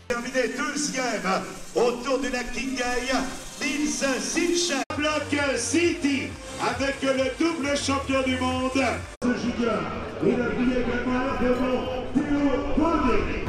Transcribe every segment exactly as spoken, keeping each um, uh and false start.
Terminé deuxième autour de la King Day, Nils Sinchen. Block City avec le double champion du monde. Ce junior, il a pris également largement Théo Bonnet.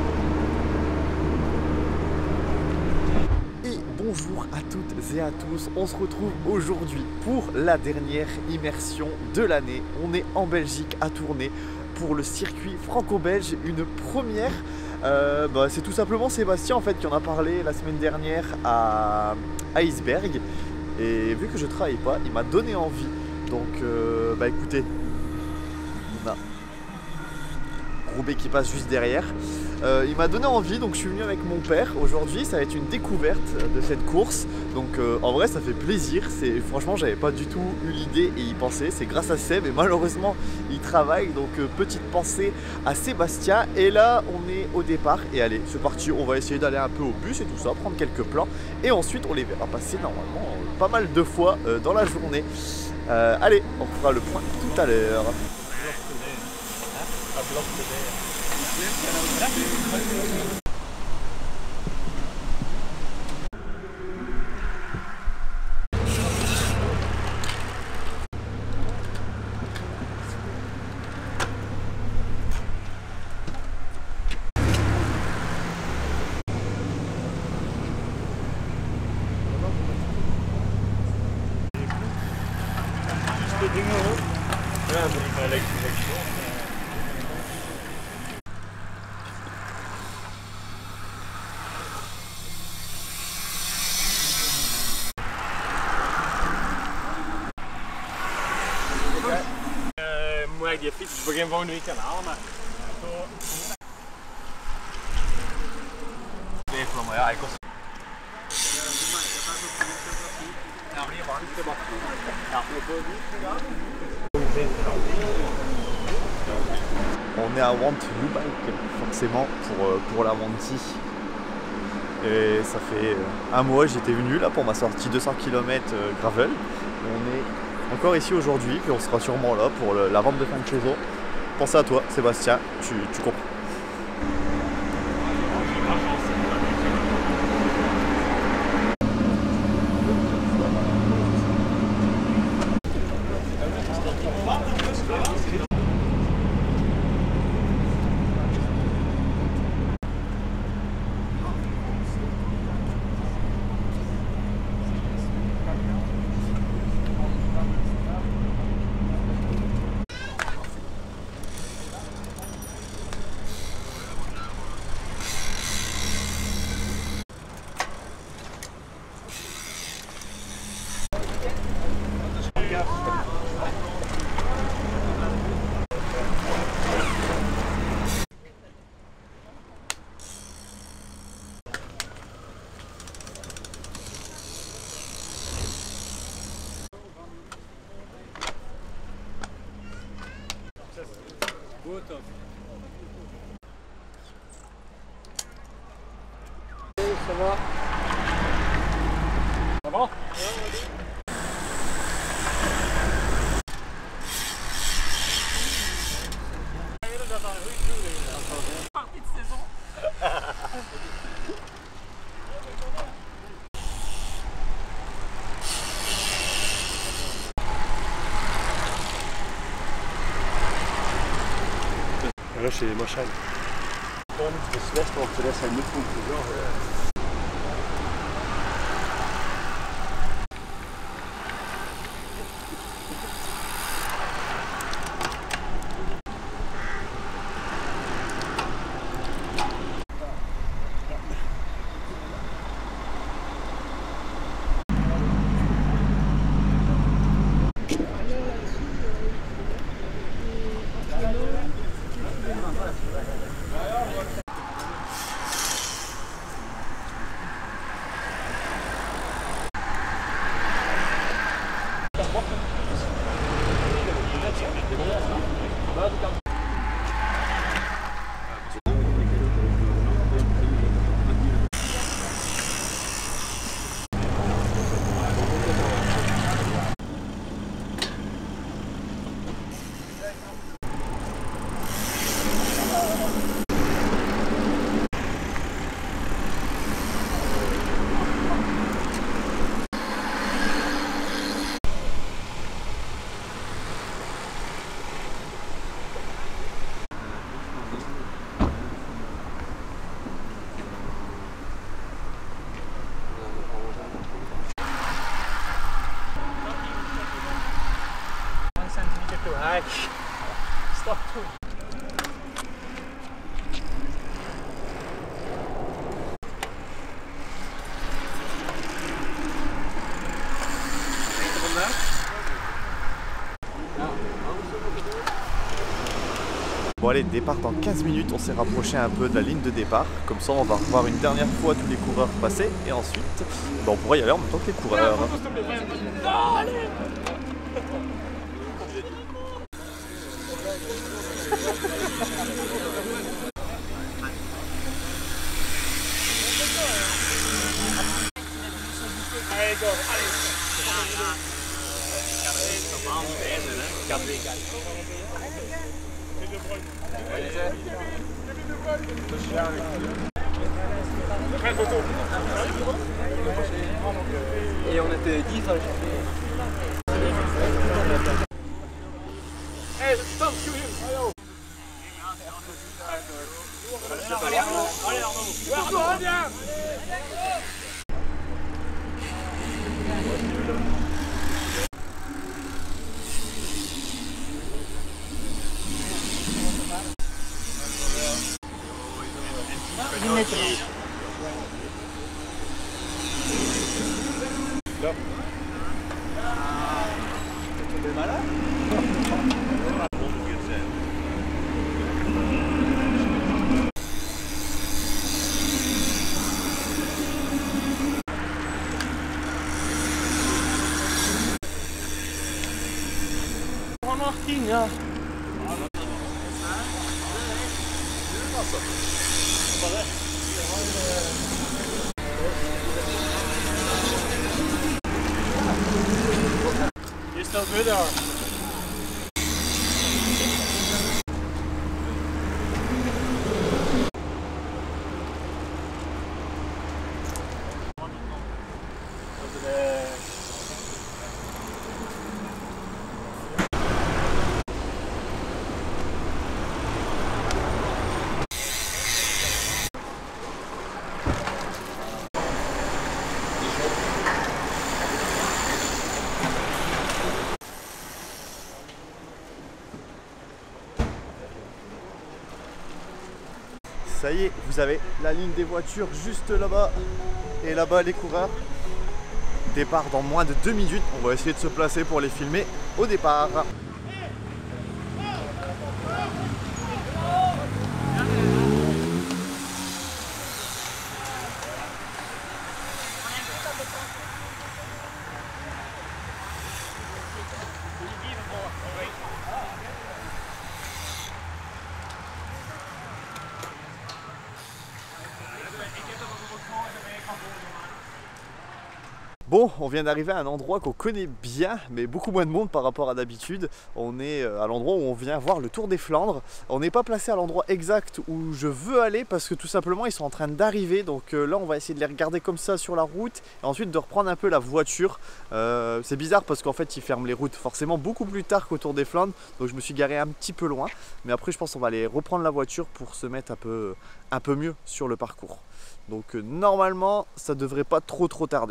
Et bonjour à toutes et à tous, on se retrouve aujourd'hui pour la dernière immersion de l'année. On est en Belgique à Tournai pour le circuit franco-belge, une première. Euh, bah, c'est tout simplement Sébastien en fait qui en a parlé la semaine dernière à, à Iceberg, et vu que je travaille pas, il m'a donné envie. Donc euh, bah écoutez, on a Roubaix qui passe juste derrière. Euh, il m'a donné envie, donc je suis venu avec mon père aujourd'hui. Ça va être une découverte de cette course, donc euh, en vrai ça fait plaisir. Franchement j'avais pas du tout eu l'idée et y penser. C'est grâce à Seb, et malheureusement il travaille, donc euh, petite pensée à Sébastien. Et là on est au départ, et allez c'est parti, on va essayer d'aller un peu au bus et tout ça, prendre quelques plans, et ensuite on les verra passer normalement euh, pas mal de fois euh, dans la journée. euh, Allez, on fera le point tout à l'heure. Moet ik die fiets begin volgende week gaan halen, maar zo... maar ja, ik kost... Ja, maar hier warm te bakken. Ja, on est à Want U-Bike forcément pour, pour la Wanty. Et ça fait un mois j'étais venu là pour ma sortie deux cents kilomètres gravel. On est encore ici aujourd'hui, puis on sera sûrement là pour le, la vente de fin de saison. Pensez à toi Sébastien, tu, tu comprends. Ça va? Ça va? Partie de saison. Là, c'est machin. Je te laisse, on te laisse un autre conclusion. Kijk, stap toe. Bon allez, départ dans quinze minutes, on s'est rapproché un peu de la ligne de départ. Comme ça on va revoir une dernière fois tous les coureurs passer et ensuite ben, on pourra y aller en même temps que les coureurs. Et on était dix dans le championnat. Hey, stop shooting! Allez Arnaud! Allez Arnaud! Arnaud, viens! Là. T'es malade? honderdtien, ja. You're still good or? Ça y est, vous avez la ligne des voitures juste là-bas et là-bas les coureurs. Départ dans moins de deux minutes, on va essayer de se placer pour les filmer au départ. Bon, on vient d'arriver à un endroit qu'on connaît bien, mais beaucoup moins de monde par rapport à d'habitude. On est à l'endroit où on vient voir le Tour des Flandres. On n'est pas placé à l'endroit exact où je veux aller parce que tout simplement ils sont en train d'arriver. Donc là on va essayer de les regarder comme ça sur la route et ensuite de reprendre un peu la voiture. Euh, c'est bizarre parce qu'en fait ils ferment les routes forcément beaucoup plus tard qu'au Tour des Flandres. Donc je me suis garé un petit peu loin. Mais après je pense qu'on va aller reprendre la voiture pour se mettre un peu, un peu mieux sur le parcours. Donc normalement ça devrait pas trop trop tarder.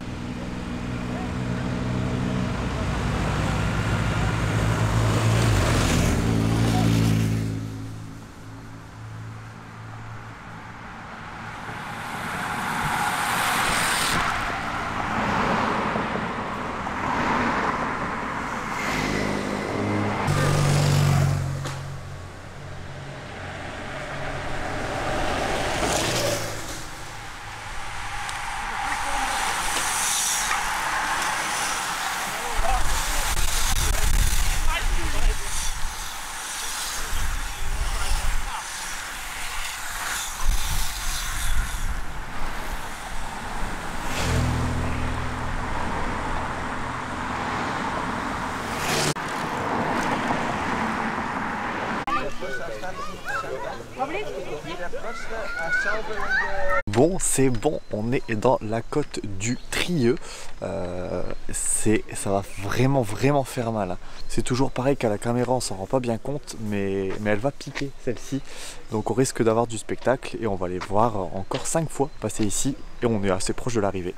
Bon, c'est bon, on est dans la côte du Trieux. Euh, c'est, ça va vraiment, vraiment faire mal. C'est toujours pareil qu'à la caméra, on s'en rend pas bien compte, mais, mais elle va piquer celle-ci. Donc on risque d'avoir du spectacle et on va les voir encore cinq fois passer ici et on est assez proche de l'arrivée.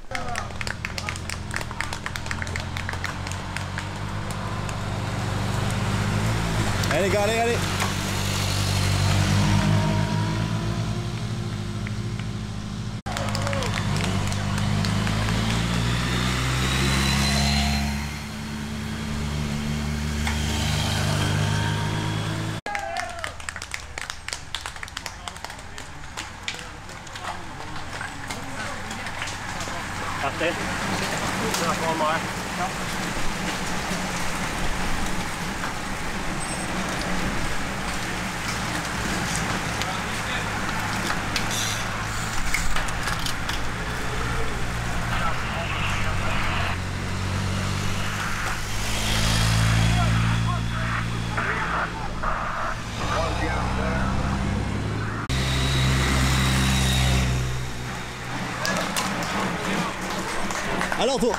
Allez les gars, allez, allez. Parfait. Alors tour.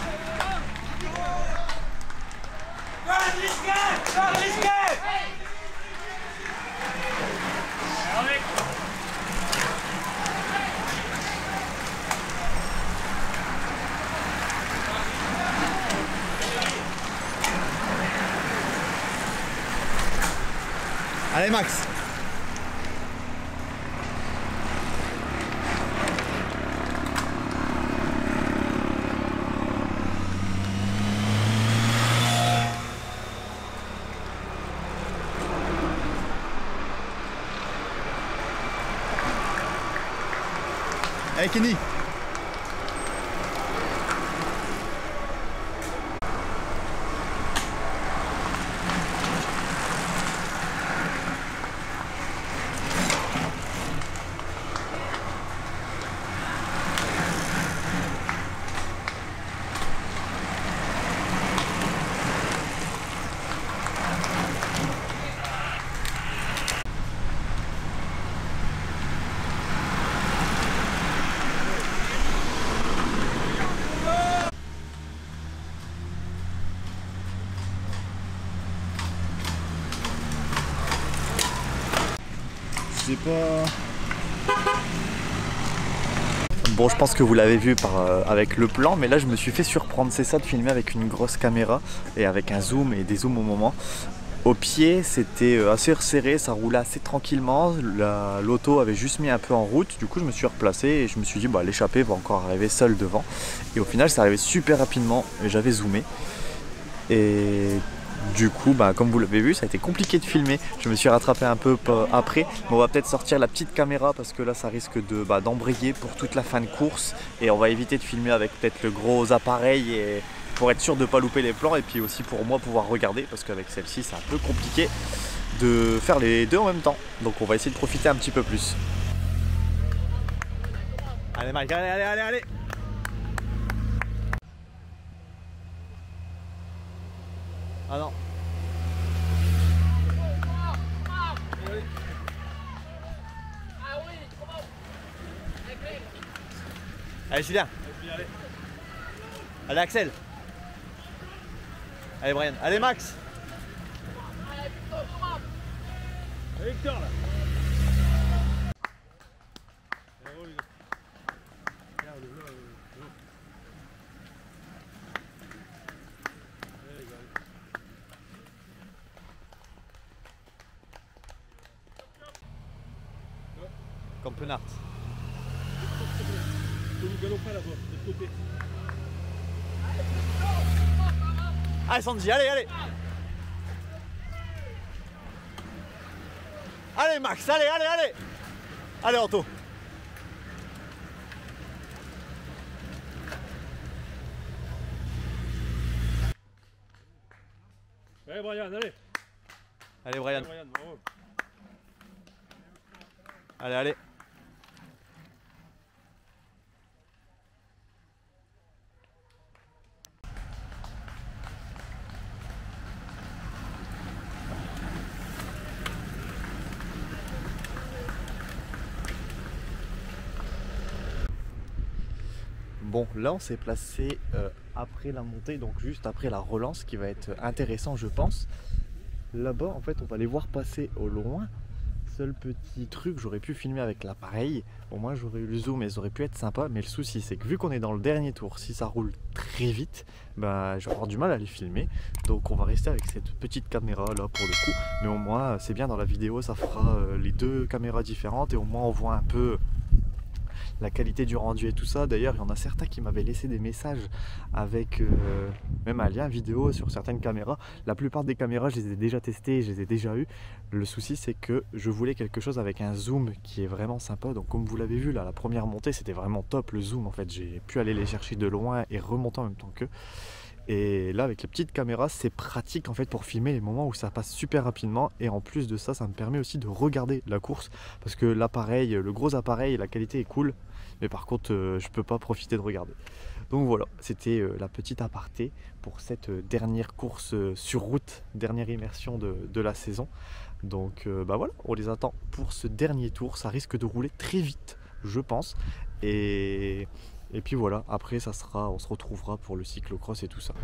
Allez Max. Allez Kenny. Je sais pas. Bon, je pense que vous l'avez vu par, euh, avec le plan, mais là je me suis fait surprendre. C'est ça, de filmer avec une grosse caméra et avec un zoom et des zooms au moment. Au pied, c'était assez resserré, ça roulait assez tranquillement. L'auto avait juste mis un peu en route. Du coup, je me suis replacé et je me suis dit, bah, l'échappée va encore arriver seule devant. Et au final, ça arrivait super rapidement et j'avais zoomé. Et du coup, bah, comme vous l'avez vu, ça a été compliqué de filmer. Je me suis rattrapé un peu après. Mais on va peut-être sortir la petite caméra parce que là, ça risque de, bah, d'embrayer pour toute la fin de course. Et on va éviter de filmer avec peut-être le gros appareil et pour être sûr de ne pas louper les plans. Et puis aussi pour moi pouvoir regarder parce qu'avec celle-ci, c'est un peu compliqué de faire les deux en même temps. Donc on va essayer de profiter un petit peu plus. Allez Mike, allez, allez, allez, allez. Ah non. Allez Julien. Allez Axel. Allez Brian. Allez Max. Allez Victor là. Comme Penart. Allez Sanji, allez, allez. Allez Max, allez, allez, allez. Allez Anto. Allez Brian, allez. Allez Brian. Allez, Brian, bravo. Allez, allez. Bon, là on s'est placé euh, après la montée, donc juste après la relance, qui va être intéressant je pense. Là-bas en fait on va les voir passer au loin. seul petit truc, j'aurais pu filmer avec l'appareil. Au moins j'aurais eu le zoom et ça aurait pu être sympa. Mais le souci c'est que vu qu'on est dans le dernier tour, si ça roule très vite, bah, je vais avoir du mal à les filmer. Donc on va rester avec cette petite caméra là pour le coup. Mais au moins c'est bien, dans la vidéo ça fera euh, les deux caméras différentes et au moins on voit un peu la qualité du rendu et tout ça. D'ailleurs il y en a certains qui m'avaient laissé des messages avec euh, même un lien vidéo sur certaines caméras. La plupart des caméras je les ai déjà testées, je les ai déjà eues. Le souci c'est que je voulais quelque chose avec un zoom qui est vraiment sympa. Donc comme vous l'avez vu là, la première montée c'était vraiment top le zoom en fait. J'ai pu aller les chercher de loin et remonter en même temps qu'eux. Et là avec les petites caméras c'est pratique en fait pour filmer les moments où ça passe super rapidement. Et en plus de ça, ça me permet aussi de regarder la course parce que l'appareil, le gros appareil, la qualité est cool, mais par contre euh, je peux pas profiter de regarder. Donc voilà, c'était euh, la petite aparté pour cette euh, dernière course euh, sur route, dernière immersion de, de la saison. Donc euh, bah voilà, on les attend pour ce dernier tour. Ça risque de rouler très vite je pense. Et Et puis voilà, après ça sera, on se retrouvera pour le cyclocross et tout ça.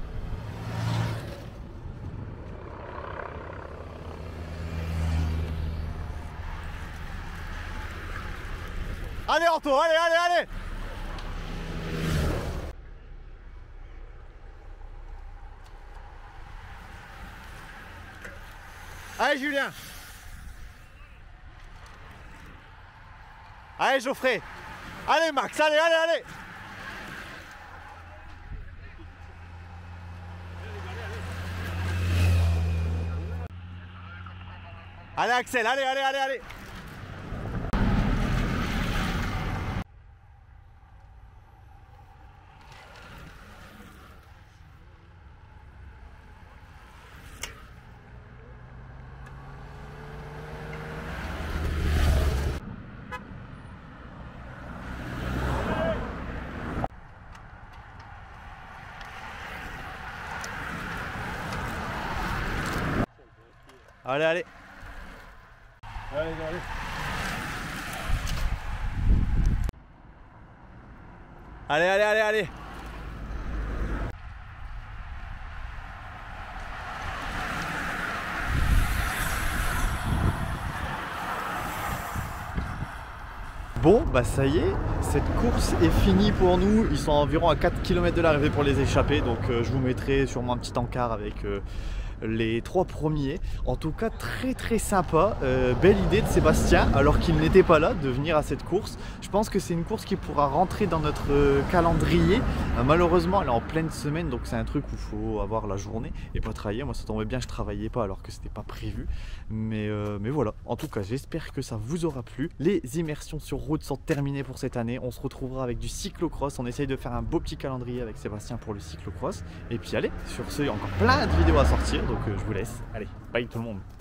Allez Anto, allez, allez, allez! Allez Julien! Allez Geoffrey! Allez Max, allez, allez, allez! Allez Axel, allez, allez, allez, allez! Allez, allez! Allez, allez. Allez, allez, allez, allez! Bon, bah ça y est, cette course est finie pour nous. Ils sont environ à quatre kilomètres de l'arrivée pour les échapper. Donc euh, je vous mettrai sûrement un petit encart avec euh, les trois premiers. En tout cas très très sympa, euh, belle idée de Sébastien alors qu'il n'était pas là de venir à cette course. Je pense que c'est une course qui pourra rentrer dans notre euh, calendrier. Euh, malheureusement elle est en pleine semaine, donc c'est un truc où il faut avoir la journée et pas travailler. Moi ça tombait bien, je travaillais pas alors que c'était pas prévu, mais, euh, mais voilà, en tout cas j'espère que ça vous aura plu. Les immersions sur route sont terminées pour cette année. On se retrouvera avec du cyclocross. On essaye de faire un beau petit calendrier avec Sébastien pour le cyclocross et puis allez, sur ce il y a encore plein de vidéos à sortir. Donc euh, je vous laisse. Allez, bye tout le monde.